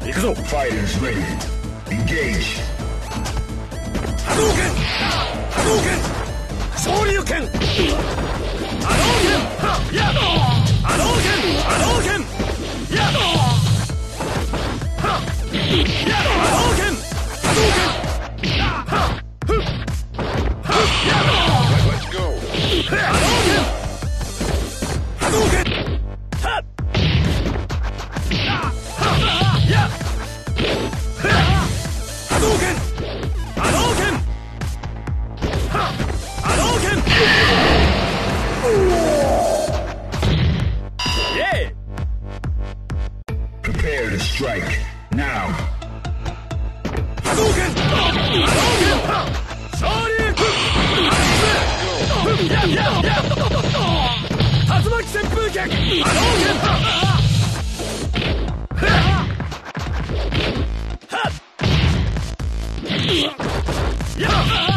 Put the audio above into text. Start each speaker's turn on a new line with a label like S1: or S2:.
S1: 行くぞ。
S2: Fighters ready. Engage.
S1: 波動拳波動拳昇竜拳波動拳や波動拳波動拳やや波動拳波動拳
S2: Let's go.
S1: 波動拳波動拳はっや波動拳波動拳波動拳イエー
S2: Prepare to strike. Now.
S1: 波動拳波動拳昇竜や竜巻旋風拳波動拳はっや